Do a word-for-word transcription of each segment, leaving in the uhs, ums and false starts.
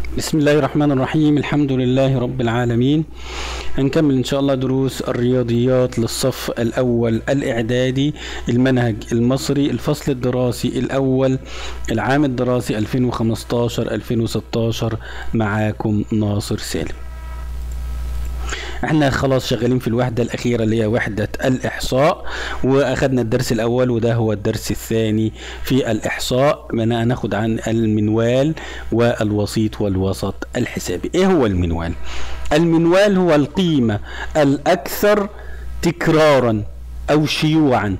بسم الله الرحمن الرحيم. الحمد لله رب العالمين. هنكمل ان شاء الله دروس الرياضيات للصف الاول الاعدادي، المنهج المصري، الفصل الدراسي الاول، العام الدراسي ألفين وخمستاشر ألفين وستاشر. معاكم ناصر سالم. احنا خلاص شغالين في الوحدة الأخيرة اللي هي وحدة الإحصاء، وأخدنا الدرس الأول وده هو الدرس الثاني في الإحصاء. هناخد عن المنوال والوسيط والوسط الحسابي. إيه هو المنوال؟ المنوال هو القيمة الأكثر تكرارا أو شيوعا،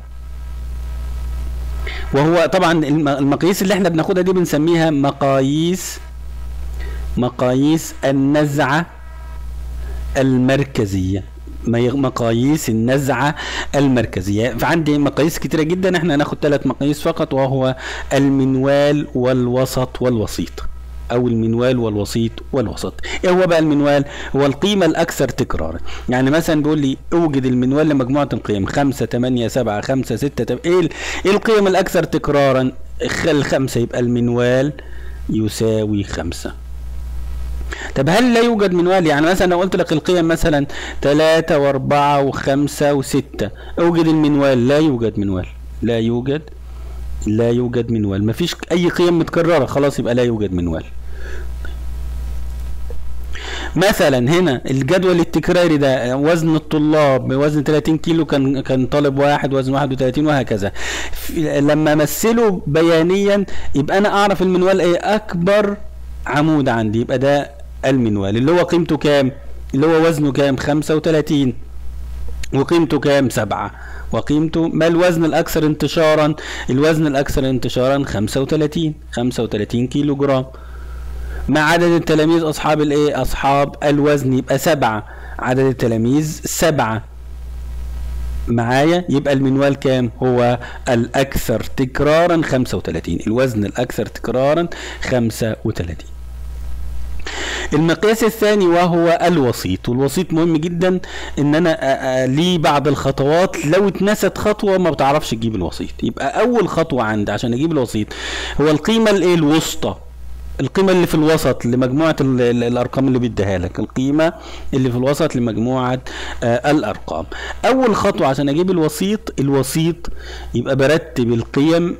وهو طبعا المقاييس اللي احنا بناخدها دي بنسميها مقاييس مقاييس النزعة المركزية، مقاييس النزعة المركزية. فعندي مقاييس كتيرة جدا، احنا هناخد ثلاث مقاييس فقط، وهو المنوال والوسط والوسيط، او المنوال والوسيط والوسط. ايه هو بقى المنوال؟ هو القيمة الاكثر تكرارا. يعني مثلا بيقول لي اوجد المنوال لمجموعة القيم خمسة تمانية سبعة خمسة ستة تب... ايه ايه القيم الاكثر تكرارا؟ الخمسة، يبقى المنوال يساوي خمسة. طب هل لا يوجد منوال؟ يعني مثلا لو قلت لك القيم مثلا تلاتة واربعة وخمسة وستة، اوجد المنوال. لا يوجد منوال، لا يوجد لا يوجد منوال. مفيش اي قيم متكررة، خلاص يبقى لا يوجد منوال. مثلا هنا الجدول التكراري ده وزن الطلاب بوزن تلاتين كيلو، كان كان طالب واحد وزن واحد وتلاتين وهكذا. لما امثله بيانيا يبقى انا اعرف المنوال ايه، اكبر عمود عندي، يبقى ده المنوال اللي هو قيمته كام؟ اللي هو وزنه كام؟ خمسة وتلاتين، وقيمته كام؟ سبعة، وقيمته ما الوزن الاكثر انتشارا؟ الوزن الاكثر انتشارا خمسة وتلاتين، خمسة وتلاتين كيلو جرام. ما عدد التلاميذ اصحاب الايه؟ اصحاب الوزن، يبقى سبعة، عدد التلاميذ سبعة معايا. يبقى المنوال كام؟ هو الاكثر تكرارا خمسة وتلاتين، الوزن الاكثر تكرارا خمسة وتلاتين. المقياس الثاني وهو الوسيط، والوسيط مهم جدا ان انا ليه بعض الخطوات، لو اتنست خطوه ما بتعرفش تجيب الوسيط. يبقى اول خطوه عندي عشان اجيب الوسيط هو القيمه الايه؟ الوسطى، القيمه اللي في الوسط لمجموعه الارقام اللي بيديها لك، القيمه اللي في الوسط لمجموعه آه الارقام. اول خطوه عشان اجيب الوسيط، الوسيط يبقى برتب القيم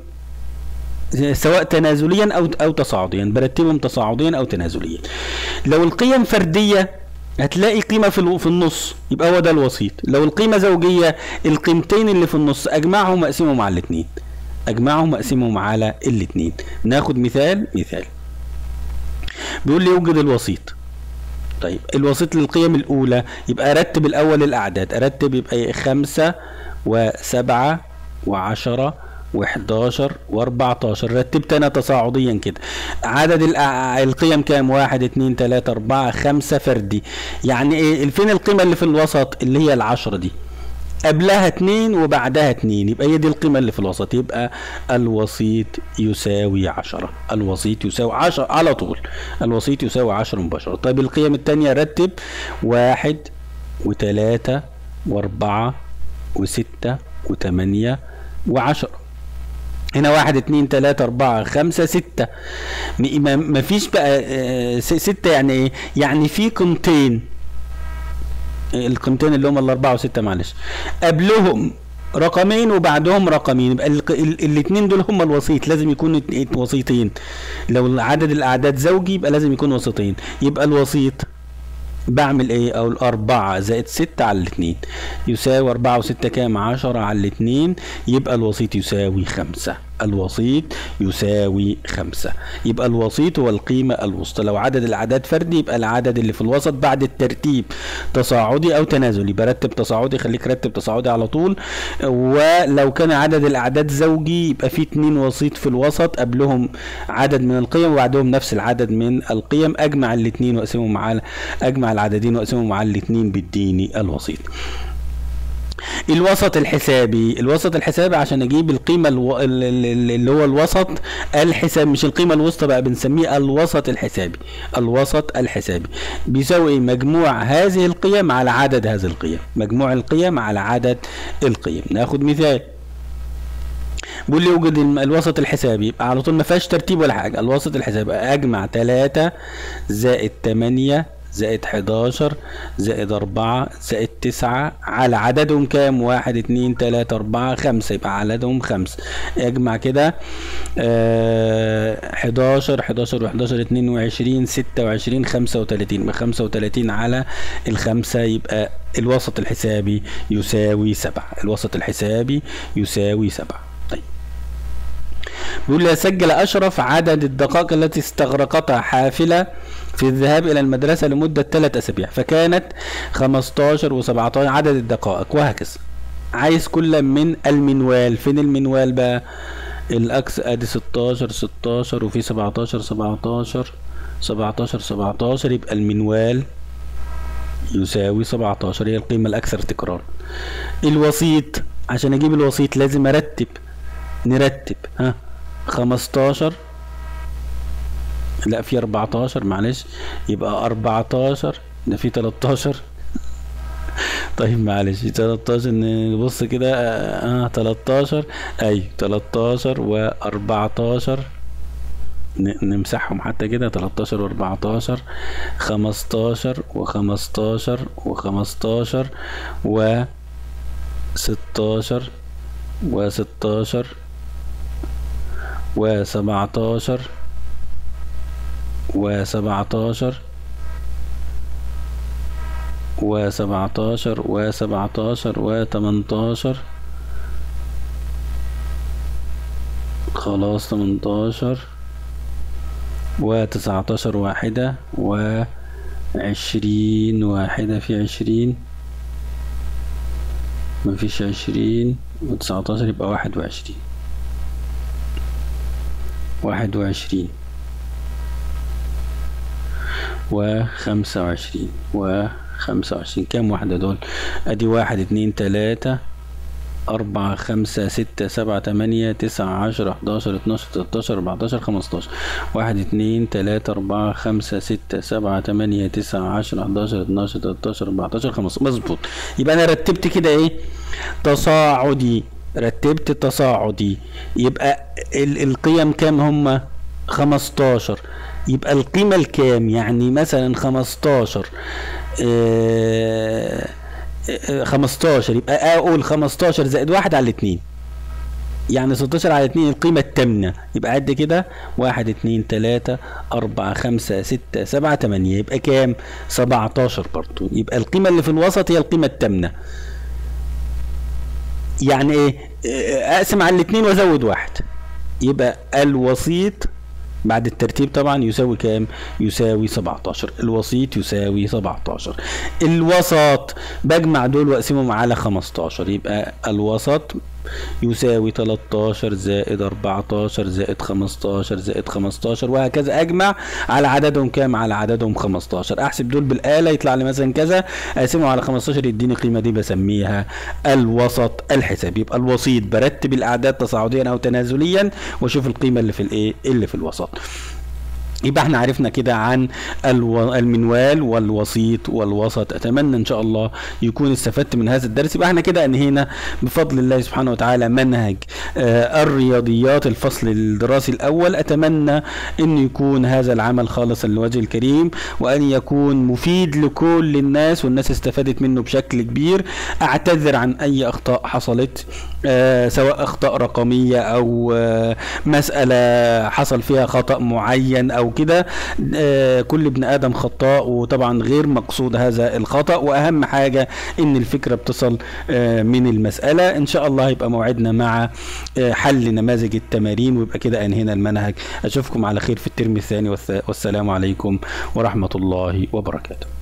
سواء تنازليا او او تصاعديا، برتبهم تصاعديا او تنازليا. لو القيم فرديه هتلاقي قيمه في في النص، يبقى هو ده الوسيط. لو القيمه زوجيه، القيمتين اللي في النص اجمعهم واقسمهم على الاثنين، اجمعهم واقسمهم على الاثنين. ناخد مثال مثال بيقول لي اوجد الوسيط. طيب الوسيط للقيم الاولى، يبقى ارتب الاول الاعداد، ارتب يبقى خمسة وسبعة وعشرة وحداشر واربعتاشر، رتبت انا تصاعديا كده. عدد القيم كام؟ واحد اتنين تلاتة اربعة خمسة فردي. يعني ايه؟ فين القيمة اللي في الوسط؟ اللي هي العشرة دي، قبلها اتنين وبعدها اتنين، يبقى هي دي القيمة اللي في الوسط. يبقى الوسيط يساوي عشرة، الوسيط يساوي عشرة على طول، الوسيط يساوي عشرة مباشرة. طيب القيم التانية رتب واحد وتلاتة واربعة وستة وتمانية وعشرة. هنا واحد اتنين تلاتة اربعة خمسة ستة، مفيش بقى ستة. يعني ايه؟ يعني في قيمتين، القيمتين اللي هم الاربعة وستة معلش، قبلهم رقمين وبعدهم رقمين، يبقى الاثنين دول هم الوسيط، لازم يكونوا وسيطين. لو عدد الاعداد زوجي يبقى لازم يكونوا وسيطين. يبقى الوسيط بعمل ايه؟ او الاربعة زائد ستة على الاثنين يساوي اربعة وستة كام؟ عشرة على الاثنين، يبقى الوسيط يساوي خمسة، الوسيط يساوي خمسة. يبقى الوسيط هو القيمة الوسطى. لو عدد الاعداد فردي يبقى العدد اللي في الوسط بعد الترتيب تصاعدي او تنازلي، برتب تصاعدي، خليك رتب تصاعدي على طول. ولو كان عدد الاعداد زوجي يبقى في اتنين وسيط في الوسط، قبلهم عدد من القيم وبعدهم نفس العدد من القيم، اجمع الاثنين واقسمهم على اجمع العددين واقسمهم على الاثنين بيديني الوسيط. الوسط الحسابي، الوسط الحسابي عشان اجيب القيمه الو... اللي هو الوسط الحسابي، مش القيمه الوسطى بقى، بنسميه الوسط الحسابي. الوسط الحسابي بيساوي ايه؟ مجموع هذه القيم على عدد هذه القيم، مجموع القيم على عدد القيم. ناخد مثال بيقول لي يوجد الوسط الحسابي، يبقى على طول ما فيهاش ترتيب ولا حاجه. الوسط الحسابي اجمع تلاتة زائد تمانية زائد حداشر زائد أربعة زائد تسعة على عددهم كام؟ واحد اتنين تلاتة أربعة خمسة، يبقى عددهم خمسة. اجمع كده آه حداشر حداشر وحداشر اتنين وعشرين ستة وعشرين خمسة وتلاتين، يبقى خمسة وتلاتين على الخمسة، يبقى الوسط الحسابي يساوي سبعة. الوسط الحسابي يساوي سبعة. طيب بيقول لي سجل أشرف عدد الدقائق التي استغرقتها حافلة في الذهاب إلى المدرسة لمدة ثلاث أسابيع، فكانت خمستاشر وسبعتاشر عدد الدقائق، وهكذا. عايز كل من المنوال. فين المنوال بقى؟ الأكس أدي ستاشر ستاشر وفي سبعتاشر سبعتاشر سبعتاشر سبعتاشر، يبقى المنوال يساوي سبعتاشر، هي القيمة الأكثر تكرارا. الوسيط، عشان أجيب الوسيط لازم أرتب. نرتب ها خمستاشر، لا في أربعتاشر معلش، يبقى أربعتاشر، ده في تلاتاشر طيب معلش تلاتاشر، نبص كده اه تلاتاشر، ايوه تلاتاشر وأربعتاشر، نمسحهم حتى كده، تلاتاشر وأربعتاشر، خمستاشر وخمستاشر وخمستاشر وستاشر وستاشر وسبعتاشر وسبعتاشر وسبعتاشر وسبعتاشر وتمنتاشر، خلاص تمنتاشر وتسعتاشر، واحدة وعشرين، واحدة في عشرين، مفيش عشرين وتسعتاشر، يبقى واحد وعشرين، واحد وعشرين وخمسة وعشرين وخمسة وعشرين. كام واحدة دول؟ ادي واحد اتنين تلاتة أربعة خمسة ستة سبعة تمانية تسعة عشرة حداشر اتناشر تلاتاشر أربعتاشر خمستاشر، واحد اتنين تلاتة أربعة خمسة ستة سبعة تمانية تسعة عشرة حداشر اتناشر تلاتاشر أربعتاشر خمستاشر. مظبوط. يبقى أنا رتبت كده إيه؟ تصاعدي، رتبت تصاعدي. يبقى ال القيم كام هما؟ خمستاشر، يبقى القيمة الكام؟ يعني مثلا خمستاشر آه خمستاشر، يبقى اقول خمستاشر زائد واحد على اتنين، يعني ستاشر على اتنين القيمة التامنة. يبقى قد كده واحد اتنين تلاتة أربعة خمسة ستة سبعة تمانية، يبقى كام؟ سبعتاشر برضو. يبقى القيمة اللي في الوسط هي القيمة التامنة. يعني ايه؟ اقسم على الاتنين وازود واحد، يبقى الوسيط بعد الترتيب طبعا يساوي كام؟ يساوي سبعتاشر. الوسيط يساوي سبعتاشر. الوسط بجمع دول واقسمهم على خمستاشر، يبقى الوسط يساوي تلاتاشر زائد أربعتاشر زائد خمستاشر زائد خمستاشر، وهكذا اجمع على عددهم كام؟ على عددهم خمستاشر. احسب دول بالآلة يطلع لي مثلا كذا، اقسمه على خمستاشر يديني القيمة دي، بسميها الوسط الحسابي. يبقى الوسيط برتب الاعداد تصاعديا او تنازليا واشوف القيمة اللي في الايه؟ اللي في الوسط. يبقى احنا عرفنا كده عن الو... المنوال والوسيط والوسط. اتمنى ان شاء الله يكون استفدت من هذا الدرس. يبقى احنا كده انهينا بفضل الله سبحانه وتعالى منهج آه الرياضيات الفصل الدراسي الاول. اتمنى ان يكون هذا العمل خالصا لوجه الكريم، وان يكون مفيد لكل الناس والناس استفادت منه بشكل كبير. اعتذر عن اي اخطاء حصلت، آه سواء اخطاء رقمية او آه مسألة حصل فيها خطأ معين او كده. آه كل ابن ادم خطاء، وطبعا غير مقصود هذا الخطأ، واهم حاجة ان الفكرة بتصل آه من المسألة. ان شاء الله يبقى موعدنا مع آه حل نماذج التمارين، ويبقى كده انهينا المنهج. اشوفكم على خير في الترم الثاني، والسلام عليكم ورحمة الله وبركاته.